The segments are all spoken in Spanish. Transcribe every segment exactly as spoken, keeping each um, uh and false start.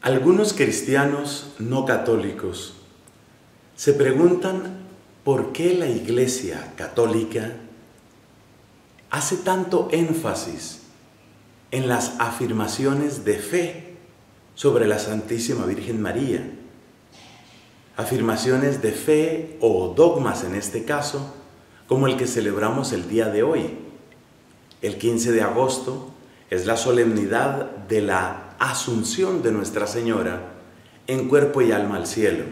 Algunos cristianos no católicos se preguntan por qué la Iglesia Católica hace tanto énfasis en las afirmaciones de fe sobre la Santísima Virgen María. Afirmaciones de fe o dogmas en este caso, como el que celebramos el día de hoy. El quince de agosto es la solemnidad de la Asunción de Nuestra Señora en cuerpo y alma al cielo.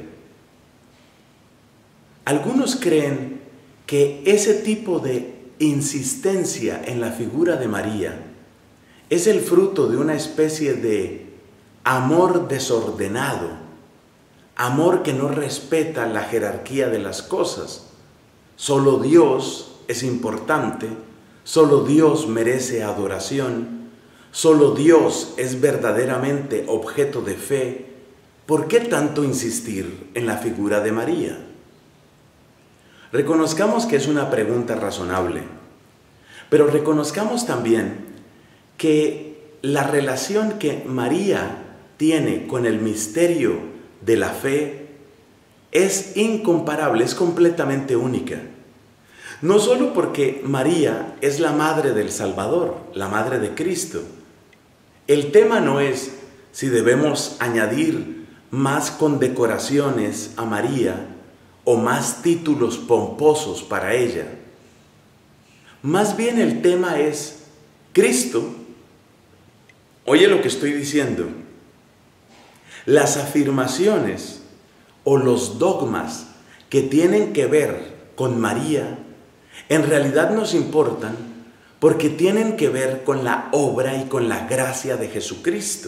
Algunos creen que ese tipo de insistencia en la figura de María es el fruto de una especie de amor desordenado, amor que no respeta la jerarquía de las cosas. Solo Dios es importante, solo Dios merece adoración, solo Dios es verdaderamente objeto de fe. ¿Por qué tanto insistir en la figura de María? Reconozcamos que es una pregunta razonable, pero reconozcamos también que la relación que María tiene con el misterio de la fe es incomparable, es completamente única. No solo porque María es la madre del Salvador, la madre de Cristo. El tema no es si debemos añadir más condecoraciones a María o más títulos pomposos para ella. Más bien el tema es Cristo. Oye lo que estoy diciendo. Las afirmaciones o los dogmas que tienen que ver con María en realidad nos importan porque tienen que ver con la obra y con la gracia de Jesucristo.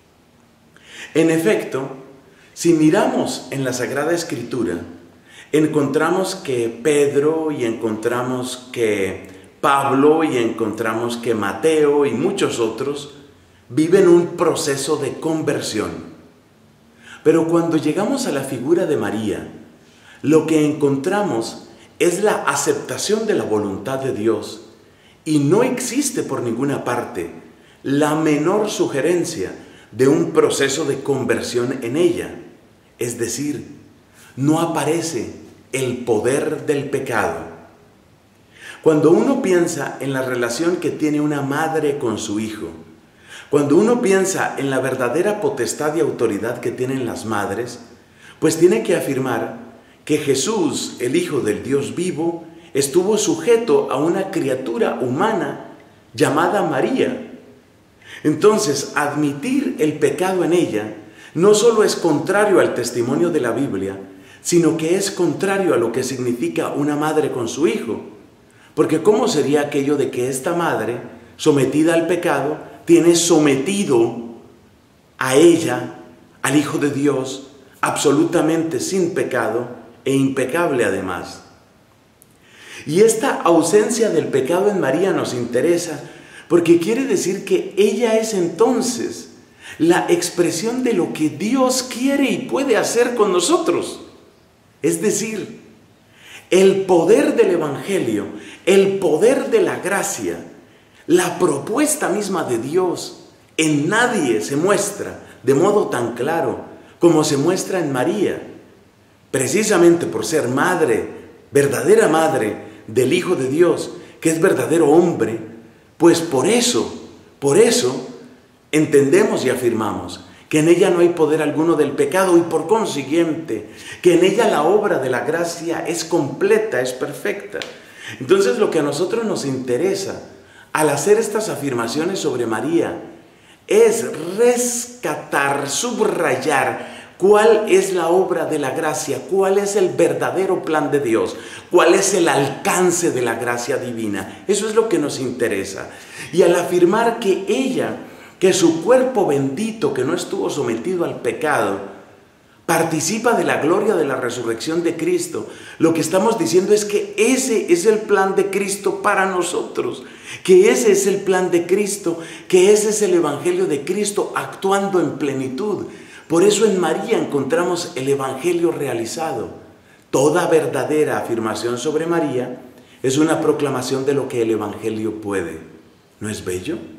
En efecto, si miramos en la Sagrada Escritura, encontramos que Pedro y encontramos que Pablo y encontramos que Mateo y muchos otros viven un proceso de conversión. Pero cuando llegamos a la figura de María, lo que encontramos es la aceptación de la voluntad de Dios y no existe por ninguna parte la menor sugerencia de un proceso de conversión en ella. Es decir, no aparece el poder del pecado. Cuando uno piensa en la relación que tiene una madre con su hijo, cuando uno piensa en la verdadera potestad y autoridad que tienen las madres, pues tiene que afirmar que Jesús, el Hijo del Dios vivo, estuvo sujeto a una criatura humana llamada María. Entonces, admitir el pecado en ella no solo es contrario al testimonio de la Biblia, sino que es contrario a lo que significa una madre con su hijo. Porque ¿cómo sería aquello de que esta madre, sometida al pecado, tiene sometido a ella, al Hijo de Dios, absolutamente sin pecado e impecable además? Y esta ausencia del pecado en María nos interesa porque quiere decir que ella es entonces la expresión de lo que Dios quiere y puede hacer con nosotros. Es decir, el poder del Evangelio, el poder de la gracia, la propuesta misma de Dios en nadie se muestra de modo tan claro como se muestra en María, precisamente por ser madre, verdadera madre del Hijo de Dios, que es verdadero hombre. Pues por eso, por eso entendemos y afirmamos que en ella no hay poder alguno del pecado y por consiguiente que en ella la obra de la gracia es completa, es perfecta. Entonces lo que a nosotros nos interesa al hacer estas afirmaciones sobre María es rescatar, subrayar cuál es la obra de la gracia, cuál es el verdadero plan de Dios, cuál es el alcance de la gracia divina. Eso es lo que nos interesa. Y al afirmar que ella, que su cuerpo bendito, que no estuvo sometido al pecado, participa de la gloria de la resurrección de Cristo, lo que estamos diciendo es que ese es el plan de Cristo para nosotros, que ese es el plan de Cristo, que ese es el Evangelio de Cristo actuando en plenitud. Por eso en María encontramos el Evangelio realizado. Toda verdadera afirmación sobre María es una proclamación de lo que el Evangelio puede. ¿No es bello?